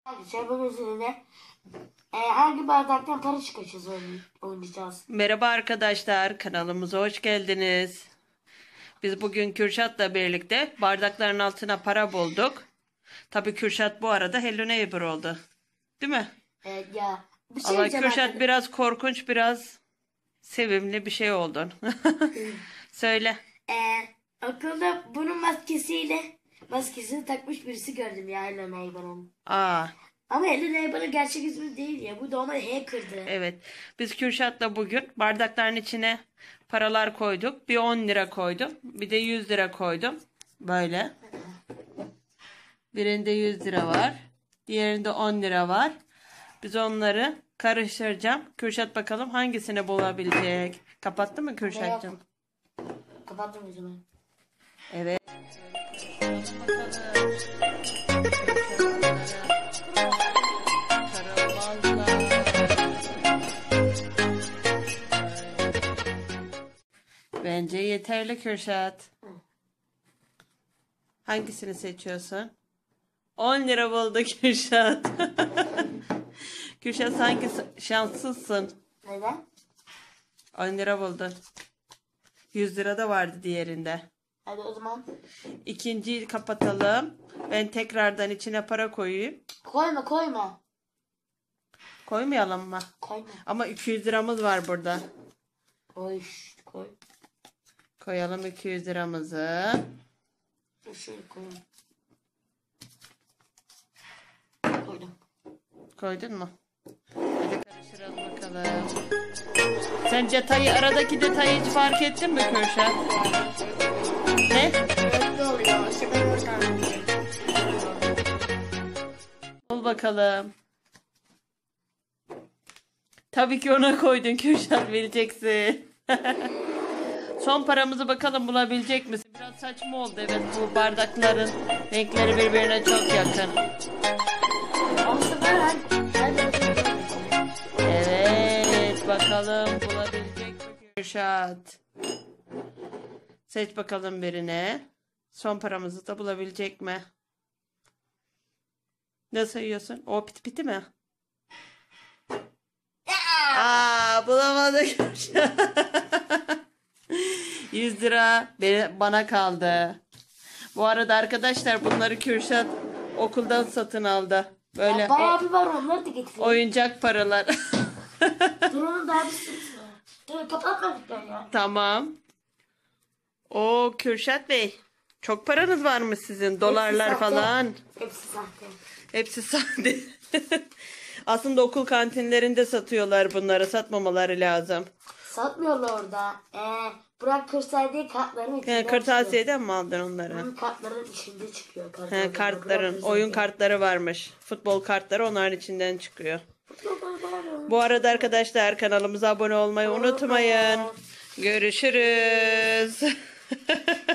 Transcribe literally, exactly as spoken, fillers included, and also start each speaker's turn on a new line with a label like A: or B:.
A: Arkadaşlar bugün sizinle e, hangi bardaktan para çıkacağız oynayacağız.
B: Merhaba arkadaşlar, kanalımıza hoş geldiniz. Biz bugün Kürşat'la birlikte bardakların altına para bulduk. Tabii Kürşat bu arada Hello Neighbor oldu. Değil mi?
A: Evet ya. Bir şey
B: Ama
A: diyeceğim
B: Kürşat
A: arkadaşlar.
B: biraz korkunç, biraz sevimli bir şey oldun. Söyle.
A: E, Okulda bunun maskesiyle maskesini takmış birisi gördüm ya Hello Neighbor'ın.
B: Aa,
A: Ama Hello Neighbor'ın gerçek ismi değil ya. Bu normal hacker'dı.
B: evet. Biz Kürşat'la bugün bardakların içine paralar koyduk. Bir on lira koydum. Bir de yüz lira koydum. Böyle. Birinde yüz lira var. Diğerinde on lira var. Biz onları karıştıracağım. Kürşat bakalım hangisini bulabilecek. Kapattı mı Kürşat'cığım?
A: Kapattım o zaman.
B: Evet. Bence yeterli Kürşat. Hangisini seçiyorsun? on lira buldu Kürşat. Kürşat sanki şanslısın.
A: Neden?
B: on lira buldun. yüz lira da vardı diğerinde.
A: Hadi o zaman.
B: İkinciyi kapatalım. Ben tekrardan içine para koyayım.
A: Koyma koyma.
B: Koymayalım mı?
A: Koyma.
B: Ama iki yüz liramız var burada.
A: Koy. Koy.
B: Koyalım iki yüz liramızı.
A: Şöyle koyayım. Koydum.
B: Koydun mu? Hadi karıştıralım bakalım. Sen detayı, aradaki detayı hiç fark ettin mi Kürşat? Ne?
A: Ne oluyor? İşte ben oradan.
B: Bul bakalım. Tabii ki ona koydun Kürşat, bileceksin. Son paramızı bakalım bulabilecek misin? Biraz saçma oldu, evet, bu bardakların renkleri birbirine çok yakın.
A: Ama ben
B: Evet, bakalım bulabilecek mi Kürşat? Seç bakalım birine. Son paramızı da bulabilecek mi? Ne sayıyorsun? O piti piti mi? Aa, bulamadık Kürşat. yüz lira bana kaldı. Bu arada arkadaşlar bunları Kürşat okuldan satın aldı. Böyle
A: ya bayağı bir var, onları da getireyim.
B: oyuncak paralar.
A: Dur onun daha bir sürüsü var. Dur kapatmadık ben ya.
B: Tamam. O Kürşat Bey, çok paranız var mı sizin? Dolarlar
A: sahte.
B: falan.
A: Hepsi sahte.
B: Hepsi sahte. Aslında okul kantinlerinde satıyorlar bunları. Satmamaları lazım.
A: Satmıyorlar orada. Ee, Burak kırtasiye kartların içinde
B: He, kırtasiyeden mi aldın onları?
A: çıkıyor. Kartların içinde çıkıyor.
B: He, kartların, oyun kartları varmış. Futbol kartları onların içinden çıkıyor. Bu arada arkadaşlar kanalımıza abone olmayı unutmayın. Görüşürüz.